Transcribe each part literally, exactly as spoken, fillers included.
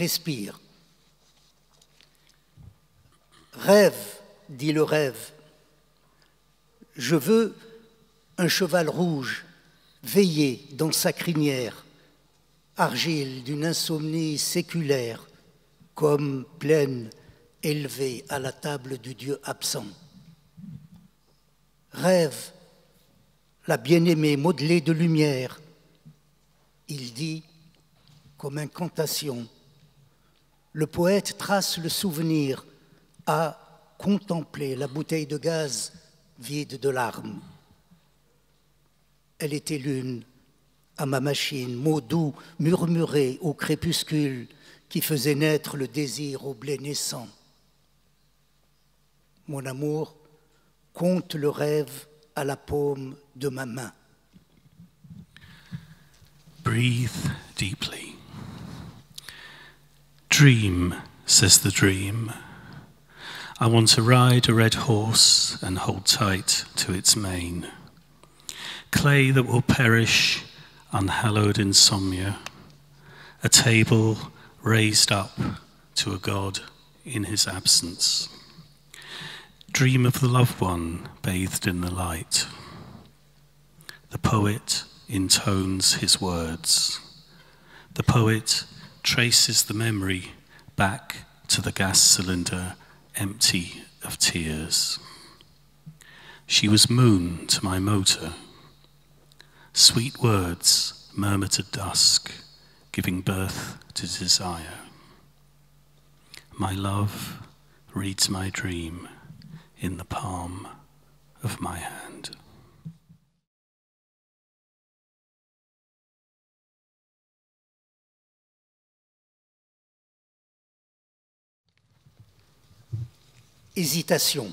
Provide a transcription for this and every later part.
respire. Rêve, dit le rêve, je veux un cheval rouge veiller dans sa crinière, argile d'une insomnie séculaire, comme plaine élevée à la table du Dieu absent. Rêve, la bien-aimée modelée de lumière, il dit, comme incantation, le poète trace le souvenir à contempler la bouteille de gaz vide de larmes. Elle était l'une à ma machine, mots doux murmurés au crépuscule qui faisait naître le désir au blé naissant. Mon amour compte le rêve à la paume de ma main. Breathe deeply. Dream, says the dream. I want to ride a red horse and hold tight to its mane. Clay that will perish, unhallowed insomnia. A table raised up to a God in his absence. Dream of the loved one bathed in the light. The poet intones his words. The poet traces the memory back to the gas cylinder empty of tears. She was moon to my motor. Sweet words murmured at dusk, giving birth to desire. My love reads my dream in the palm of my hand. Hésitation.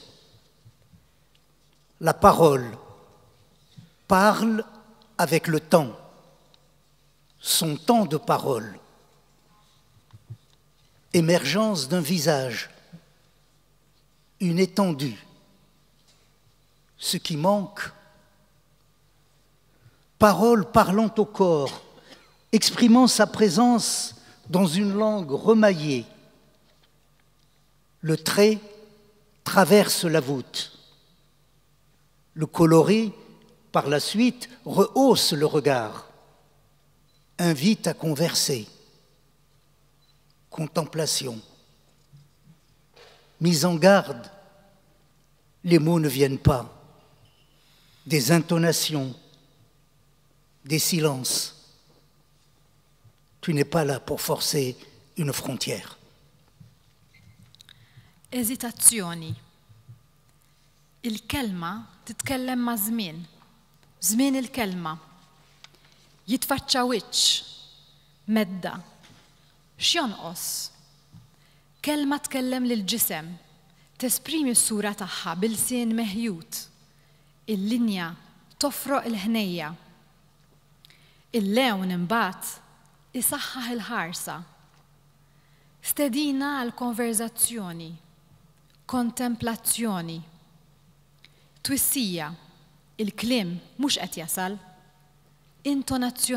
La parole parle avec le temps, son temps de parole. Émergence d'un visage, une étendue. Ce qui manque, parole parlant au corps, exprimant sa présence dans une langue remaillée. Le trait traverse la voûte. Le coloris, par la suite, rehausse le regard, invite à converser. Contemplation. Mise en garde, les mots ne viennent pas. Des intonations, des silences. Tu n'es pas là pour forcer une frontière. Eżitazzjoni. Il-kelma titkellem ma' żmien. Żmien il-kelma. Jitfaċċa wiċċ, medda. X'jonqos? Kelma tkellem lill-ġisem, tesprimi s-sura tagħha bil-sien meħjud. Il-linja tofroq il-ħnejja. Il-lewn imbagħad isaħħaħ il-ħarsa. Stedina għal konverzazzjoni, kontemplazzjoni. Twissija, il-kliem mhux qed jasal,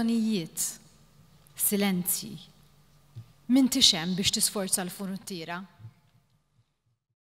intonazzjonijiet, silenzji. M'intix hemm biex tisforza l-funuttiera.